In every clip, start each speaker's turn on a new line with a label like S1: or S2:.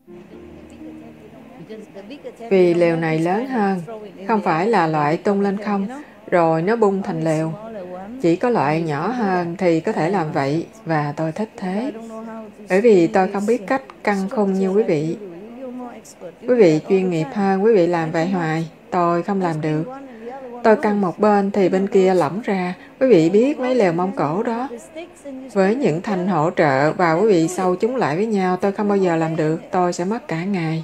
S1: Vì lều này lớn hơn, không phải là loại tung lên không, rồi nó bung thành lều. Chỉ có loại nhỏ hơn thì có thể làm vậy, và tôi thích thế. Bởi vì tôi không biết cách căng khung như quý vị. Quý vị chuyên nghiệp hơn, quý vị làm vậy hoài, tôi không làm được. Tôi căng một bên thì bên kia lỏng ra. Quý vị biết mấy lều mông cổ đó. Với những thanh hỗ trợ và quý vị sâu chúng lại với nhau, tôi không bao giờ làm được. Tôi sẽ mất cả ngày.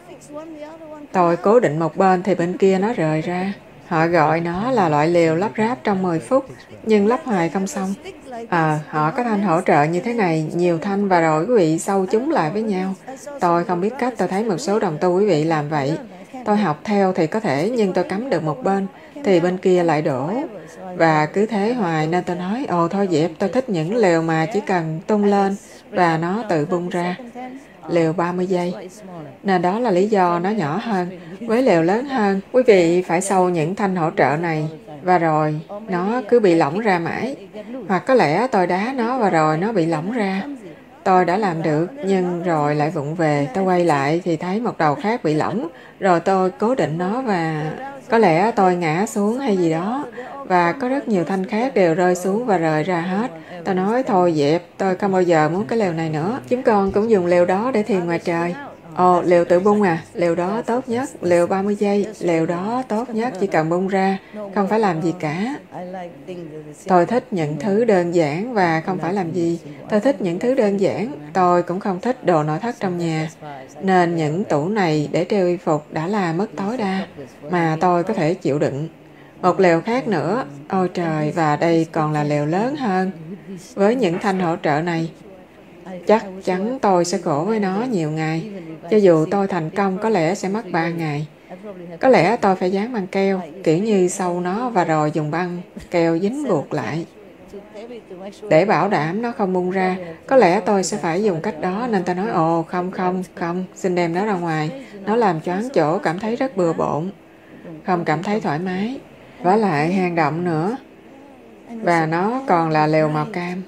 S1: Tôi cố định một bên thì bên kia nó rời ra. Họ gọi nó là loại lều lắp ráp trong 10 phút, nhưng lắp hoài không xong. Họ có thanh hỗ trợ như thế này, nhiều thanh và rồi quý vị sâu chúng lại với nhau. Tôi không biết cách, tôi thấy một số đồng tu quý vị làm vậy. Tôi học theo thì có thể, nhưng tôi cắm được một bên, thì bên kia lại đổ. Và cứ thế hoài nên tôi nói, thôi dẹp, tôi thích những lều mà chỉ cần tung lên và nó tự bung ra. Lều 30 giây. Nên đó là lý do nó nhỏ hơn. Với lều lớn hơn, quý vị phải sâu những thanh hỗ trợ này, và rồi nó cứ bị lỏng ra mãi. Hoặc có lẽ tôi đá nó và rồi nó bị lỏng ra. Tôi đã làm được, nhưng rồi lại vụng về. Tôi quay lại thì thấy một đầu khác bị lỏng, rồi tôi cố định nó và có lẽ tôi ngã xuống hay gì đó. Và có rất nhiều thanh khác đều rơi xuống và rời ra hết. Tôi nói thôi dẹp, tôi không bao giờ muốn cái lều này nữa. Chúng con cũng dùng lều đó để thiền ngoài trời. Lều tự bung lều đó tốt nhất, lều 30 giây, lều đó tốt nhất, chỉ cần bung ra, không phải làm gì cả. Tôi thích những thứ đơn giản và không phải làm gì. Tôi thích những thứ đơn giản, tôi cũng không thích đồ nội thất trong nhà. Nên những tủ này để treo y phục đã là mất tối đa, mà tôi có thể chịu đựng. Một lều khác nữa, ôi trời, và đây còn là lều lớn hơn. Với những thanh hỗ trợ này, chắc chắn tôi sẽ khổ với nó nhiều ngày. Cho dù tôi thành công có lẽ sẽ mất 3 ngày. Có lẽ tôi phải dán băng keo, kiểu như sâu nó và rồi dùng băng keo dính buộc lại. Để bảo đảm nó không bung ra, có lẽ tôi sẽ phải dùng cách đó, nên tôi nói không, xin đem nó ra ngoài. Nó làm choáng chỗ, cảm thấy rất bừa bộn, không cảm thấy thoải mái. Vả lại hang động nữa. Và nó còn là lều màu cam.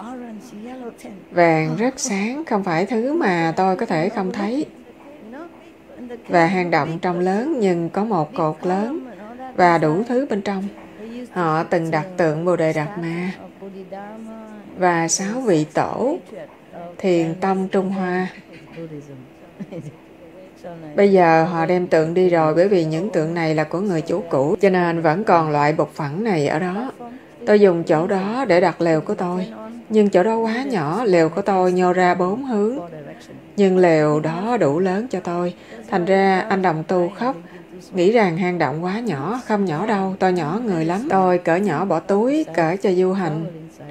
S1: Vàng rất sáng, không phải thứ mà tôi có thể không thấy. Và hang động trông lớn nhưng có một cột lớn và đủ thứ bên trong. Họ từng đặt tượng Bồ Đề Đạt Ma và 6 vị tổ thiền tông Trung Hoa. Bây giờ họ đem tượng đi rồi, bởi vì những tượng này là của người chủ cũ, cho nên vẫn còn loại bục phẳng này ở đó. Tôi dùng chỗ đó để đặt lều của tôi, nhưng chỗ đó quá nhỏ, lều của tôi nhô ra 4 hướng. Nhưng lều đó đủ lớn cho tôi, thành ra anh đồng tu khóc, nghĩ rằng hang động quá nhỏ. Không nhỏ đâu, tôi nhỏ người lắm. Tôi cỡ nhỏ bỏ túi, cỡ cho du hành.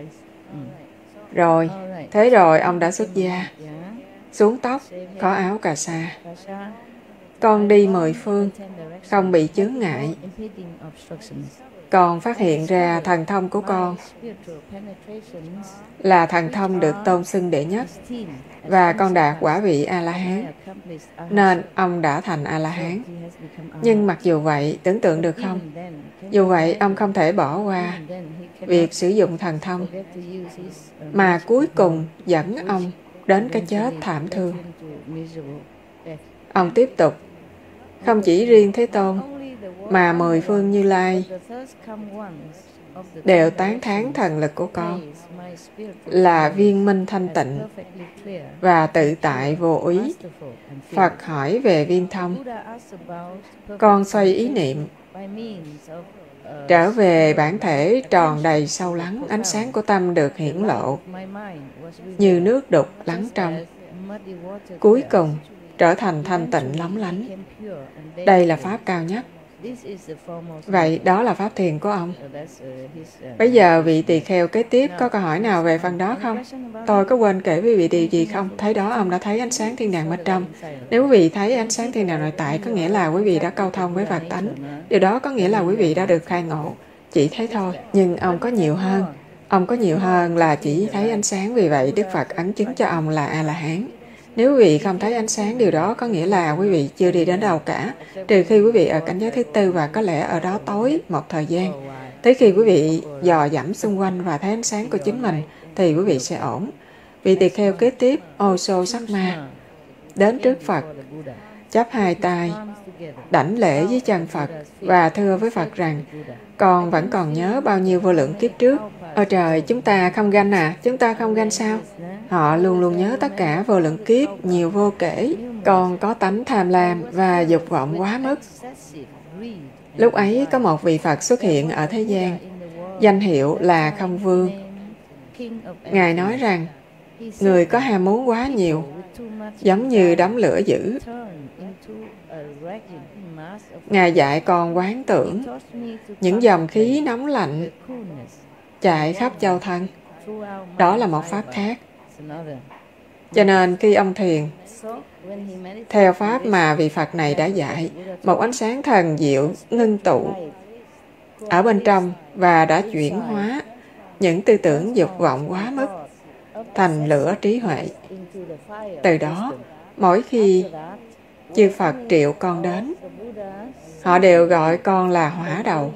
S1: Rồi, thế rồi ông đã xuất gia, xuống tóc, có áo cà sa. Con đi 10 phương, không bị chướng ngại. Con phát hiện ra thần thông của con là thần thông được tôn xưng đệ nhất, và con đạt quả vị A-la-hán, nên ông đã thành A-la-hán. Nhưng mặc dù vậy, tưởng tượng được không? Dù vậy, ông không thể bỏ qua việc sử dụng thần thông, mà cuối cùng dẫn ông đến cái chết thảm thương. Ông tiếp tục, không chỉ riêng Thế Tôn, mà 10 phương Như Lai đều tán thán thần lực của con là viên minh thanh tịnh và tự tại vô úy. Phật hỏi về viên thông. Con xoay ý niệm trở về bản thể tròn đầy sâu lắng, ánh sáng của tâm được hiển lộ như nước đục lắng trong, cuối cùng trở thành thanh tịnh lóng lánh. Đây là pháp cao nhất. Vậy đó là pháp thiền của ông. Bây giờ vị tỳ kheo kế tiếp có câu hỏi nào về phần đó không? Tôi có quên kể với vị điều gì không? Thấy đó, ông đã thấy ánh sáng thiên đàng bên trong. Nếu quý vị thấy ánh sáng thiên đàng nội tại, có nghĩa là quý vị đã câu thông với Phật tánh. Điều đó có nghĩa là quý vị đã được khai ngộ. Chỉ thế thôi. Nhưng ông có nhiều hơn. Ông có nhiều hơn là chỉ thấy ánh sáng, vì vậy Đức Phật ấn chứng cho ông là A-la-hán. Nếu quý vị không thấy ánh sáng, điều đó có nghĩa là quý vị chưa đi đến đâu cả, trừ khi quý vị ở cảnh giới thứ tư và có lẽ ở đó tối một thời gian. Tới khi quý vị dò dẫm xung quanh và thấy ánh sáng của chính mình, thì quý vị sẽ ổn. Vị tỳ kheo kế tiếp, Ô Sô Sắc Ma. đến trước Phật, chắp hai tay, đảnh lễ dưới chân Phật và thưa với Phật rằng, con vẫn còn nhớ bao nhiêu vô lượng kiếp trước. Ôi trời, chúng ta không ganh à? Chúng ta không ganh sao? Họ luôn luôn nhớ tất cả vô lượng kiếp, nhiều vô kể. Con có tánh tham lam và dục vọng quá mức. Lúc ấy có một vị Phật xuất hiện ở thế gian, danh hiệu là Không Vương. Ngài nói rằng, người có ham muốn quá nhiều, giống như đống lửa dữ. Ngài dạy con quán tưởng những dòng khí nóng lạnh chạy khắp châu thân. Đó là một pháp khác. Cho nên khi ông thiền, theo pháp mà vị Phật này đã dạy, một ánh sáng thần diệu ngưng tụ ở bên trong và đã chuyển hóa những tư tưởng dục vọng quá mức thành lửa trí huệ. Từ đó, mỗi khi chư Phật triệu con đến, họ đều gọi con là hỏa đầu.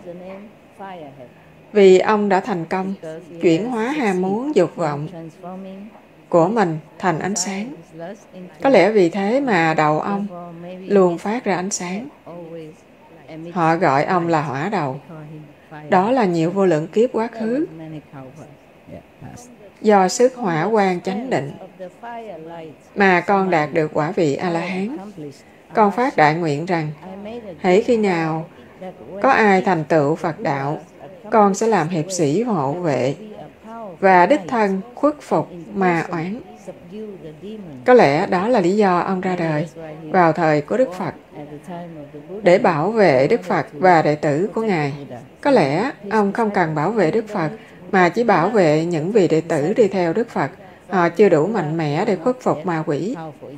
S1: Vì ông đã thành công chuyển hóa ham muốn dục vọng của mình thành ánh sáng. Có lẽ vì thế mà đầu ông luôn phát ra ánh sáng. Họ gọi ông là hỏa đầu. Đó là nhiều vô lượng kiếp quá khứ. Do sức hỏa quang chánh định mà con đạt được quả vị A-la-hán. Con phát đại nguyện rằng, hễ khi nào có ai thành tựu Phật đạo, con sẽ làm hiệp sĩ hộ vệ và đích thân khuất phục ma oán. Có lẽ đó là lý do ông ra đời vào thời của Đức Phật, để bảo vệ Đức Phật và đệ tử của Ngài. Có lẽ ông không cần bảo vệ Đức Phật, mà chỉ bảo vệ những vị đệ tử đi theo Đức Phật. Họ chưa đủ mạnh mẽ để khuất phục ma quỷ.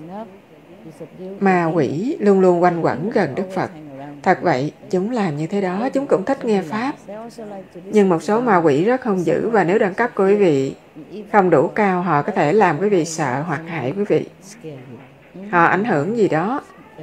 S1: Ma quỷ luôn luôn quanh quẩn gần Đức Phật. Thật vậy, chúng làm như thế đó, chúng cũng thích nghe Pháp. Nhưng một số ma quỷ rất hung dữ, và nếu đẳng cấp của quý vị không đủ cao, họ có thể làm quý vị sợ hoặc hại quý vị. Họ ảnh hưởng gì đó.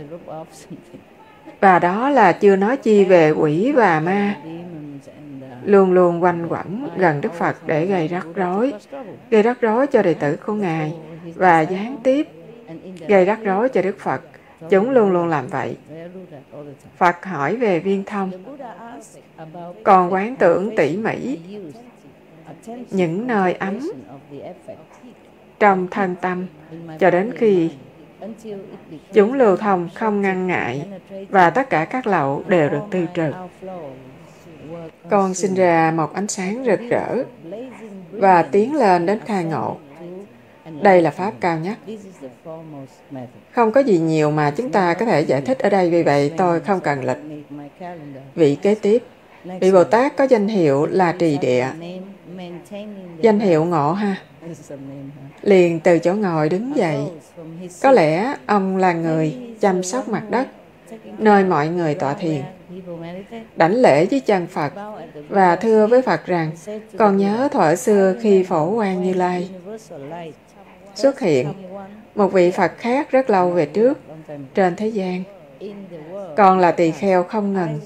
S1: Và đó là chưa nói chi về quỷ và ma luôn luôn quanh quẩn gần Đức Phật để gây rắc rối cho đệ tử của Ngài, và gián tiếp gây rắc rối cho Đức Phật. Chúng luôn luôn làm vậy. Phật hỏi về viên thông, còn quán tưởng tỉ mỉ những nơi ấm trong thân tâm, cho đến khi chúng lưu thông không ngăn ngại và tất cả các lậu đều được tiêu trừ. Con sinh ra một ánh sáng rực rỡ và tiến lên đến khai ngộ. Đây là pháp cao nhất. Không có gì nhiều mà chúng ta có thể giải thích ở đây, vì vậy tôi không cần lịch. Vị kế tiếp, vị Bồ Tát có danh hiệu là Trì Địa. Danh hiệu ngộ ha. Liền từ chỗ ngồi đứng dậy. Có lẽ ông là người chăm sóc mặt đất, nơi mọi người tọa thiền. Đảnh lễ dưới chân Phật và thưa với Phật rằng, con nhớ thuở xưa khi Phổ Quang Như Lai xuất hiện một vị Phật khác rất lâu về trước trên thế gian. Con là tỳ kheo không ngừng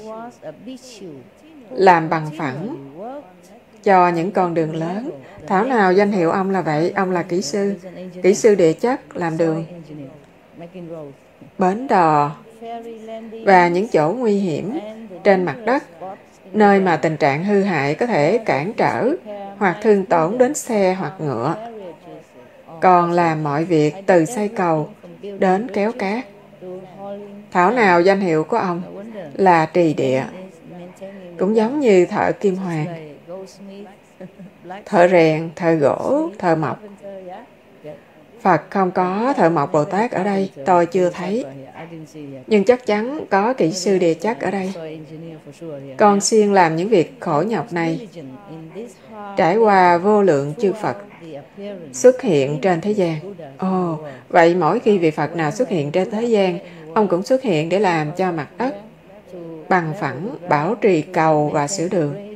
S1: làm bằng phẳng cho những con đường lớn. Thảo nào danh hiệu ông là vậy? Ông là kỹ sư địa chất, làm đường, bến đò và những chỗ nguy hiểm trên mặt đất, nơi mà tình trạng hư hại có thể cản trở hoặc thương tổn đến xe hoặc ngựa. Còn làm mọi việc từ xây cầu đến kéo cát. Thảo nào danh hiệu của ông là Trì Địa. Cũng giống như thợ kim hoàn, thợ rèn, thợ gỗ, thợ mộc. Phật không có thợ mộc Bồ Tát ở đây, tôi chưa thấy. Nhưng chắc chắn có kỹ sư địa chất ở đây. Con siêng làm những việc khổ nhọc này, trải qua vô lượng chư Phật xuất hiện trên thế gian. Ồ, vậy mỗi khi vị Phật nào xuất hiện trên thế gian, ông cũng xuất hiện để làm cho mặt đất bằng phẳng, bảo trì cầu và sửa đường.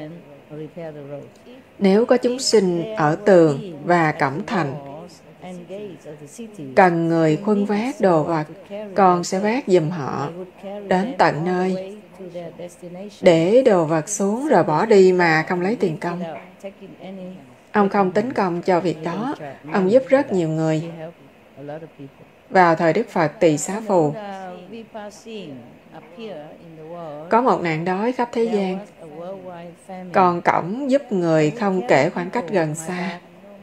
S1: Nếu có chúng sinh ở tường và cổng thành cần người khuân vác đồ vật, con sẽ vác giùm họ đến tận nơi, để đồ vật xuống rồi bỏ đi mà không lấy tiền công. Ông không tính công cho việc đó. Ông giúp rất nhiều người. Vào thời Đức Phật Tỳ Xá Phù, có một nạn đói khắp thế gian. Còn cổng giúp người không kể khoảng cách gần xa.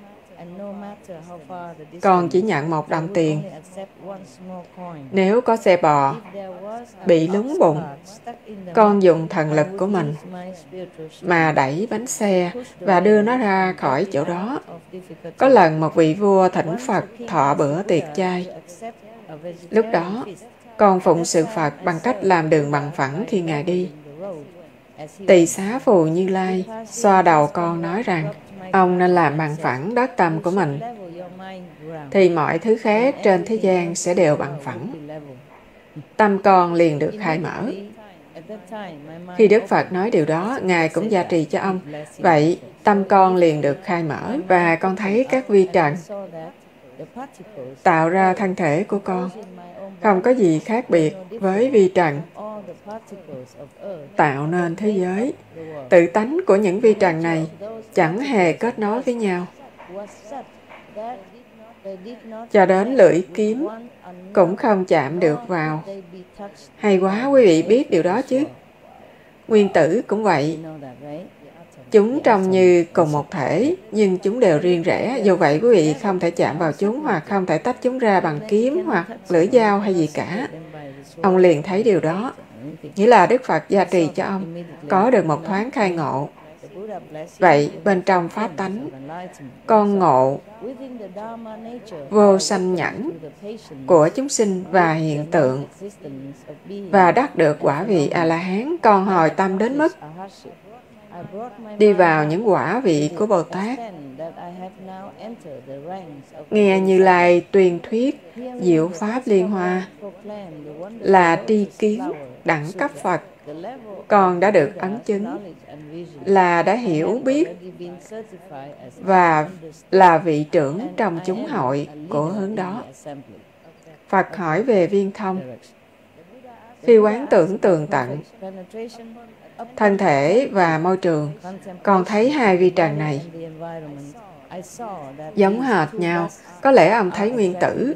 S1: Con chỉ nhận một đồng tiền. Nếu có xe bò bị lún bụng, con dùng thần lực của mình mà đẩy bánh xe và đưa nó ra khỏi chỗ đó. Có lần một vị vua thỉnh Phật thọ bữa tiệc chay. Lúc đó, con phụng sự Phật bằng cách làm đường bằng phẳng khi Ngài đi. Tỳ Xá Phù Như Lai xoa đầu con nói rằng, ông nên làm bằng phẳng đất tâm của mình, thì mọi thứ khác trên thế gian sẽ đều bằng phẳng. Tâm con liền được khai mở. Khi Đức Phật nói điều đó, Ngài cũng gia trì cho ông. Vậy, tâm con liền được khai mở và con thấy các vi trần tạo ra thân thể của con không có gì khác biệt với vi trần tạo nên thế giới. Tự tánh của những vi trần này chẳng hề kết nối với nhau. Cho đến lưỡi kiếm cũng không chạm được vào. Hay quá, quý vị biết điều đó chứ. Nguyên tử cũng vậy. Chúng trông như cùng một thể, nhưng chúng đều riêng rẽ. Do vậy, quý vị không thể chạm vào chúng hoặc không thể tách chúng ra bằng kiếm hoặc lưỡi dao hay gì cả. Ông liền thấy điều đó. Nghĩa là Đức Phật gia trì cho ông có được một thoáng khai ngộ. Vậy, bên trong pháp tánh, con ngộ vô sanh nhẫn của chúng sinh và hiện tượng và đắc được quả vị A-la-hán, con hồi tâm đến mức đi vào những quả vị của Bồ Tát. Nghe Như Lai tuyên thuyết diệu pháp liên hoa là tri kiến đẳng cấp Phật, con đã được ấn chứng là đã hiểu biết và là vị trưởng trong chúng hội của hướng đó. Phật hỏi về viên thông. Khi quán tưởng tường tận thân thể và môi trường, con thấy hai vi trần này giống hệt nhau. Có lẽ ông thấy nguyên tử,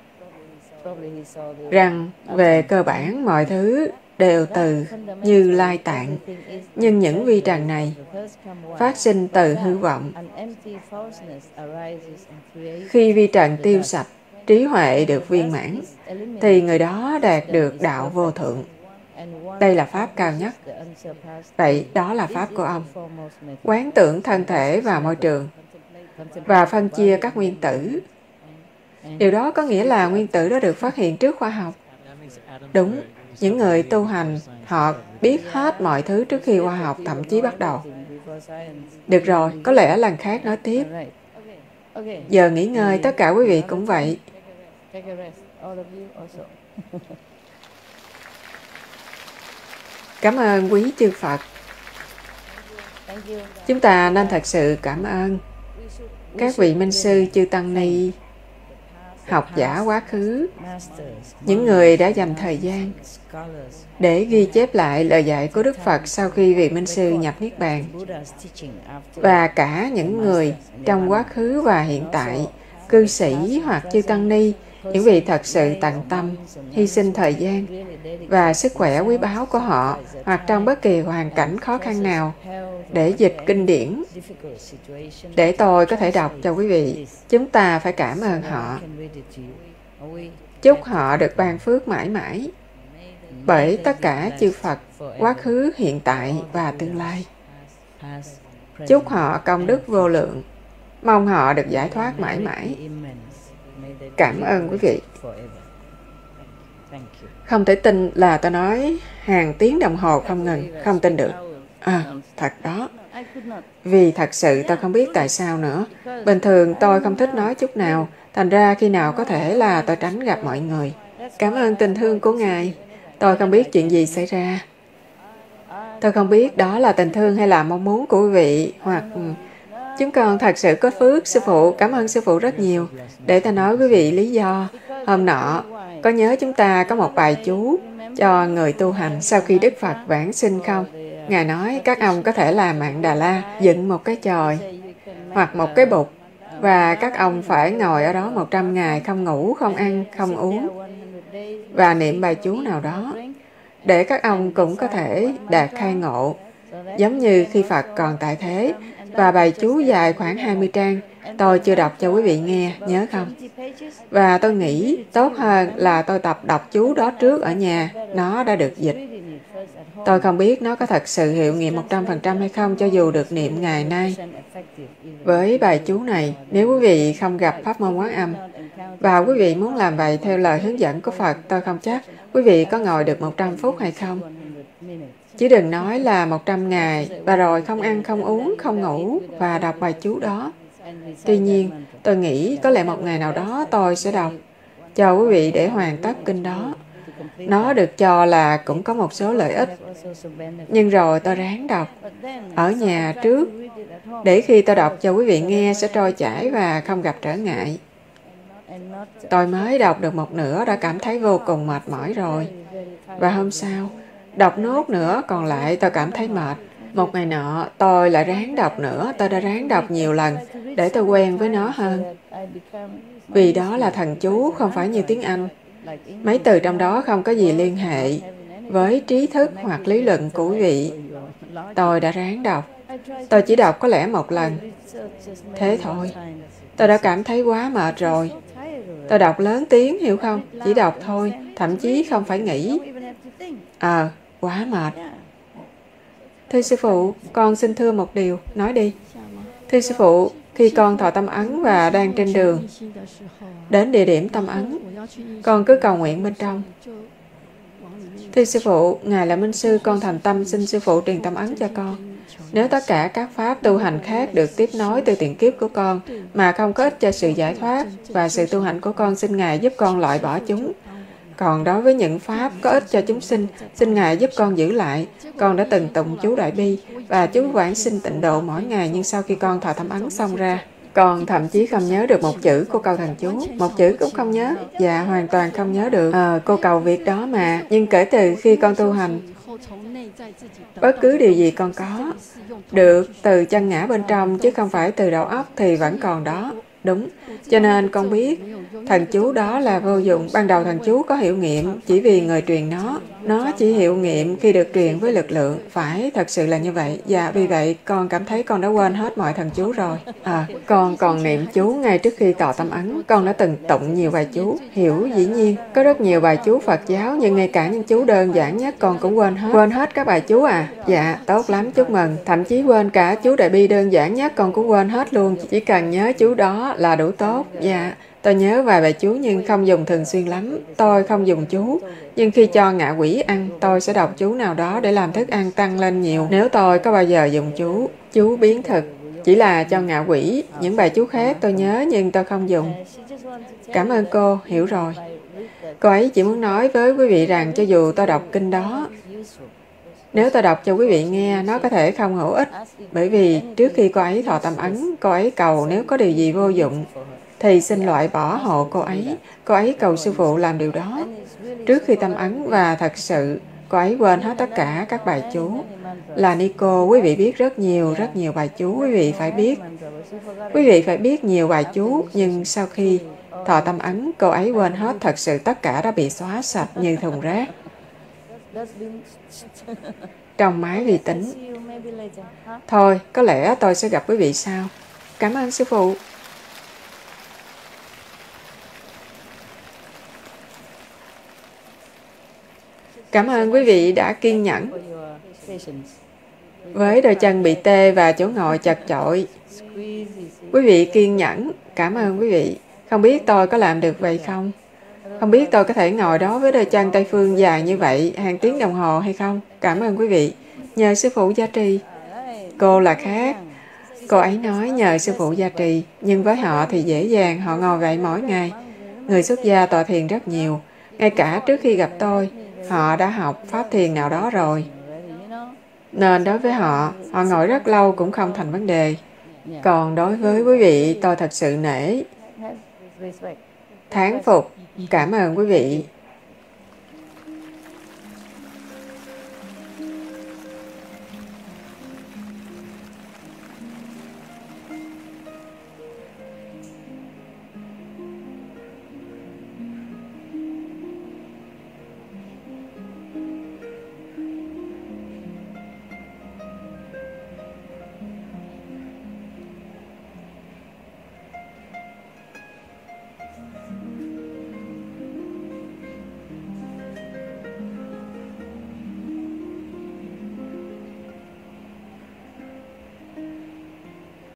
S1: rằng về cơ bản mọi thứ đều từ Như Lai Tạng, nhưng những vi trần này phát sinh từ hư vọng. Khi vi trần tiêu sạch, trí huệ được viên mãn, thì người đó đạt được đạo vô thượng. Đây là pháp cao nhất. Vậy đó là pháp của ông. Quán tưởng thân thể và môi trường và phân chia các nguyên tử. Điều đó có nghĩa là nguyên tử đã được phát hiện trước khoa học. Đúng, những người tu hành, họ biết hết mọi thứ trước khi khoa học thậm chí bắt đầu. Được rồi, có lẽ lần khác nói tiếp. Giờ nghỉ ngơi, tất cả quý vị cũng vậy. Cảm ơn quý chư Phật. Chúng ta nên thật sự cảm ơn các vị minh sư chư tăng ni, học giả quá khứ, những người đã dành thời gian để ghi chép lại lời dạy của Đức Phật sau khi vị minh sư nhập Niết Bàn, và cả những người trong quá khứ và hiện tại, cư sĩ hoặc chư tăng ni, những vị thật sự tận tâm, hy sinh thời gian và sức khỏe quý báu của họ, hoặc trong bất kỳ hoàn cảnh khó khăn nào, để dịch kinh điển, để tôi có thể đọc cho quý vị. Chúng ta phải cảm ơn họ. Chúc họ được ban phước mãi mãi bởi tất cả chư Phật, quá khứ, hiện tại và tương lai. Chúc họ công đức vô lượng. Mong họ được giải thoát mãi mãi. Cảm ơn quý vị. Không thể tin là tôi nói hàng tiếng đồng hồ không ngừng, không tin được. Thật đó. Vì thật sự tôi không biết tại sao nữa. Bình thường tôi không thích nói chút nào, thành ra khi nào có thể là tôi tránh gặp mọi người. Cảm ơn tình thương của Ngài. Tôi không biết chuyện gì xảy ra. Tôi không biết đó là tình thương hay là mong muốn của quý vị, hoặc chúng con thật sự có phước. Sư phụ, cảm ơn sư phụ rất nhiều. Để ta nói quý vị lý do. Hôm nọ, có nhớ chúng ta có một bài chú cho người tu hành sau khi Đức Phật vãng sinh không? Ngài nói các ông có thể làm Mạn Đà La, dựng một cái chòi hoặc một cái bục Và các ông phải ngồi ở đó 100 ngày không ngủ, không ăn, không uống và niệm bài chú nào đó để các ông cũng có thể đạt khai ngộ, giống như khi Phật còn tại thế. Và bài chú dài khoảng 20 trang, tôi chưa đọc cho quý vị nghe, nhớ không? Và tôi nghĩ tốt hơn là tôi tập đọc chú đó trước ở nhà, nó đã được dịch. Tôi không biết nó có thật sự hiệu nghiệm 100% hay không, cho dù được niệm ngày nay. Với bài chú này, nếu quý vị không gặp pháp môn Quán Âm và quý vị muốn làm vậy theo lời hướng dẫn của Phật, tôi không chắc quý vị có ngồi được 100 phút hay không. Chứ đừng nói là 100 ngày và rồi không ăn, không uống, không ngủ và đọc bài chú đó. Tuy nhiên, tôi nghĩ có lẽ một ngày nào đó tôi sẽ đọc cho quý vị để hoàn tất kinh đó. Nó được cho là cũng có một số lợi ích. Nhưng rồi tôi ráng đọc ở nhà trước, để khi tôi đọc cho quý vị nghe sẽ trôi chảy và không gặp trở ngại. Tôi mới đọc được một nửa đã cảm thấy vô cùng mệt mỏi rồi. Và hôm sau, đọc nốt nữa còn lại tôi cảm thấy mệt. Một ngày nọ, tôi lại ráng đọc nữa. Tôi đã ráng đọc nhiều lần để tôi quen với nó hơn. Vì đó là thần chú, không phải như tiếng Anh. Mấy từ trong đó không có gì liên hệ với trí thức hoặc lý luận của quý vị. Tôi đã ráng đọc. Tôi chỉ đọc có lẽ một lần. Thế thôi. Tôi đã cảm thấy quá mệt rồi. Tôi đọc lớn tiếng, hiểu không? Chỉ đọc thôi, thậm chí không phải nghĩ. Quá mệt. Thưa sư phụ, con xin thưa một điều, nói đi. Thưa sư phụ, khi con thọ tâm ấn và đang trên đường đến địa điểm tâm ấn, con cứ cầu nguyện bên trong. Thưa sư phụ, Ngài là minh sư, con thành tâm xin sư phụ truyền tâm ấn cho con. Nếu tất cả các pháp tu hành khác được tiếp nối từ tiền kiếp của con mà không có ích cho sự giải thoát và sự tu hành của con, xin Ngài giúp con loại bỏ chúng. Còn đối với những pháp có ích cho chúng sinh, xin Ngài giúp con giữ lại. Con đã từng tụng chú Đại Bi và chú Vãng Sinh Tịnh Độ mỗi ngày, nhưng sau khi con thọ tâm ấn xong ra, con thậm chí không nhớ được một chữ của câu thần chú. Một chữ cũng không nhớ. Dạ, hoàn toàn không nhớ được. Cô cầu việc đó mà. Nhưng kể từ khi con tu hành, bất cứ điều gì con có được từ chân ngã bên trong chứ không phải từ đầu óc thì vẫn còn đó. Đúng. Cho nên con biết thần chú đó là vô dụng. Ban đầu thần chú có hiệu nghiệm chỉ vì người truyền nó. Nó chỉ hiệu nghiệm khi được truyền với lực lượng. Phải, thật sự là như vậy. Dạ, vì vậy con cảm thấy con đã quên hết mọi thần chú rồi. Con còn niệm chú ngay trước khi tọa tâm ấn. Con đã từng tụng nhiều bài chú. Hiểu, dĩ nhiên. Có rất nhiều bài chú Phật giáo, nhưng ngay cả những chú đơn giản nhất con cũng quên hết. Quên hết các bài chú à? Dạ, tốt lắm, chúc mừng. Thậm chí quên cả chú Đại Bi đơn giản nhất con cũng quên hết luôn. Chỉ cần nhớ chú đó là đủ tốt. Dạ, tôi nhớ vài bài chú nhưng không dùng thường xuyên lắm. Tôi không dùng chú, nhưng khi cho ngạ quỷ ăn, tôi sẽ đọc chú nào đó để làm thức ăn tăng lên nhiều. Nếu tôi có bao giờ dùng chú biến thực, chỉ là cho ngạ quỷ. Những bài chú khác tôi nhớ nhưng tôi không dùng. Cảm ơn cô, hiểu rồi. Cô ấy chỉ muốn nói với quý vị rằng cho dù tôi đọc kinh đó, nếu tôi đọc cho quý vị nghe, nó có thể không hữu ích. Bởi vì trước khi cô ấy thọ tâm ấn, cô ấy cầu nếu có điều gì vô dụng, thì xin loại bỏ hộ cô ấy. Cô ấy cầu sư phụ làm điều đó trước khi tâm ấn, và thật sự cô ấy quên hết tất cả các bài chú. Là Nico, quý vị biết rất nhiều bài chú. Quý vị phải biết nhiều bài chú, nhưng sau khi thọ tâm ấn, cô ấy quên hết. Thật sự tất cả đã bị xóa sạch như thùng rác trong máy vi tính. Thôi, có lẽ tôi sẽ gặp quý vị sau. Cảm ơn sư phụ. Cảm ơn quý vị đã kiên nhẫn với đôi chân bị tê và chỗ ngồi chật chội. Quý vị kiên nhẫn. Cảm ơn quý vị. Không biết tôi có làm được vậy không? Không biết tôi có thể ngồi đó với đôi chân Tây Phương dài như vậy hàng tiếng đồng hồ hay không? Cảm ơn quý vị. Nhờ sư phụ gia trì. Cô là khác. Cô ấy nói nhờ sư phụ gia trì, nhưng với họ thì dễ dàng, họ ngồi vậy mỗi ngày. Người xuất gia tọa thiền rất nhiều. Ngay cả trước khi gặp tôi, họ đã học pháp thiền nào đó rồi. Nên đối với họ ngồi rất lâu cũng không thành vấn đề. Còn đối với quý vị, tôi thật sự nể, thán phục. Cảm ơn quý vị.